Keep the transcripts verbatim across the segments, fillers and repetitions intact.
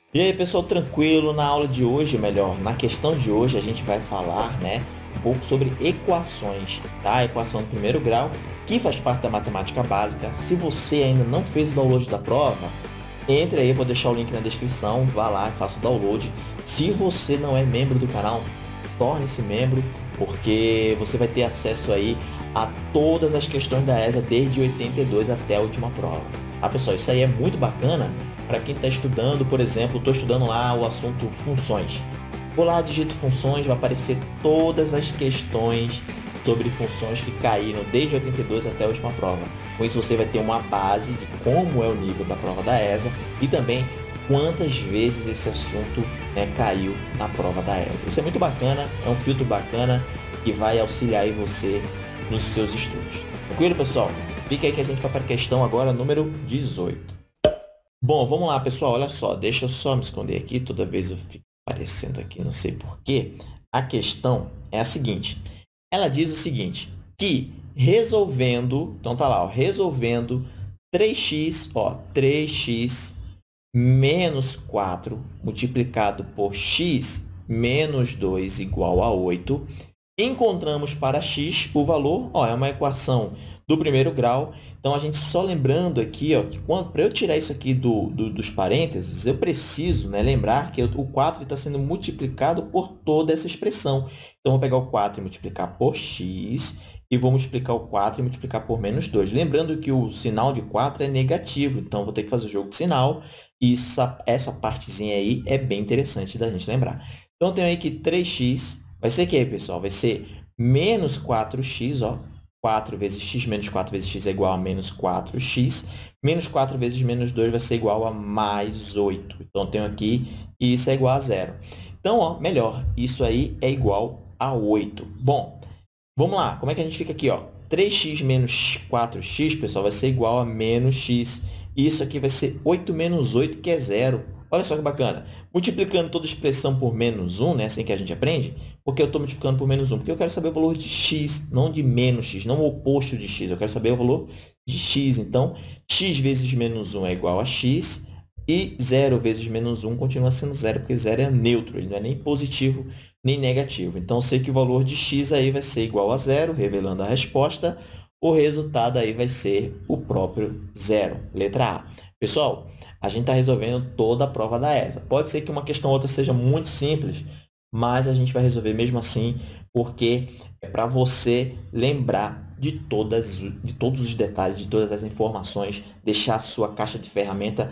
E aí, pessoal, tranquilo? Na aula de hoje, melhor, na questão de hoje, a gente vai falar, né, um pouco sobre equações, tá? A equação do primeiro grau, que faz parte da matemática básica. Se você ainda não fez o download da prova, entre aí, eu vou deixar o link na descrição, vá lá e faça o download. Se você não é membro do canal, torne-se membro, porque você vai ter acesso aí a todas as questões da E S A desde oitenta e dois até a última prova. Ah, pessoal, isso aí é muito bacana para quem está estudando, por exemplo, estou estudando lá o assunto funções. Vou lá, digito funções, vai aparecer todas as questões sobre funções que caíram desde oitenta e dois até a última prova. Com isso você vai ter uma base de como é o nível da prova da E S A e também quantas vezes esse assunto, né, caiu na prova da E S A. Isso é muito bacana, é um filtro bacana que vai auxiliar aí você nos seus estudos. Tranquilo, pessoal? Fica aí que a gente vai para a questão agora número dezoito. Bom, vamos lá, pessoal. Olha só, deixa eu só me esconder aqui. Toda vez eu fico aparecendo aqui, não sei por quê. A questão é a seguinte. Ela diz o seguinte, que resolvendo, então tá lá, ó, resolvendo três x, ó, três x menos quatro multiplicado por x menos dois igual a oito, encontramos para x o valor, ó, é uma equação do primeiro grau. Então, a gente só lembrando aqui, ó, que para eu tirar isso aqui do, do, dos parênteses, eu preciso, né, lembrar que o quatro está sendo multiplicado por toda essa expressão. Então, vou pegar o quatro e multiplicar por x, e vou multiplicar o quatro e multiplicar por menos dois. Lembrando que o sinal de quatro é negativo, então, vou ter que fazer o jogo de sinal, e essa, essa partezinha aí é bem interessante da gente lembrar. Então, eu tenho aí que três x vai ser o quê, pessoal? Vai ser menos quatro x, ó. quatro vezes x menos quatro vezes x é igual a menos quatro x. Menos quatro vezes menos dois vai ser igual a mais oito. Então, eu tenho aqui e isso é igual a zero. Então, ó, melhor, isso aí é igual a oito. Bom, vamos lá. Como é que a gente fica aqui, ó? três x menos quatro x, pessoal, vai ser igual a menos x. Isso aqui vai ser oito menos oito, que é zero. Olha só que bacana. Multiplicando toda expressão por menos um, né? Assim que a gente aprende. Por que eu estou multiplicando por menos um? Porque eu quero saber o valor de x, não de menos x, não o oposto de x. Eu quero saber o valor de x. Então, x vezes menos um é igual a x. E zero vezes menos um continua sendo zero, porque zero é neutro. Ele não é nem positivo, nem negativo. Então, eu sei que o valor de x aí vai ser igual a zero, revelando a resposta. O resultado aí vai ser o próprio zero, letra A. Pessoal, a gente está resolvendo toda a prova da E S A. Pode ser que uma questão ou outra seja muito simples, mas a gente vai resolver mesmo assim, porque é para você lembrar de, todas, de todos os detalhes, de todas as informações, deixar a sua caixa de ferramenta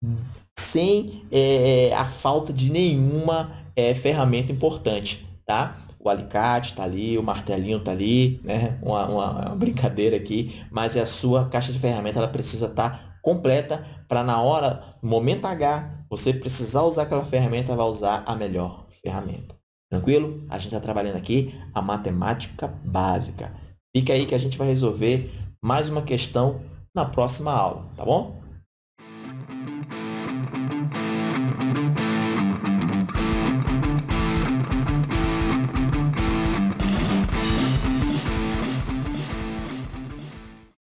sem é, a falta de nenhuma é, ferramenta importante, tá? O alicate está ali, o martelinho está ali, né? Uma, uma, uma brincadeira aqui, mas a sua caixa de ferramenta ela precisa estar completa para na hora, no momento H, você precisar usar aquela ferramenta, vai usar a melhor ferramenta. Tranquilo? A gente está trabalhando aqui a matemática básica. Fica aí que a gente vai resolver mais uma questão na próxima aula, tá bom?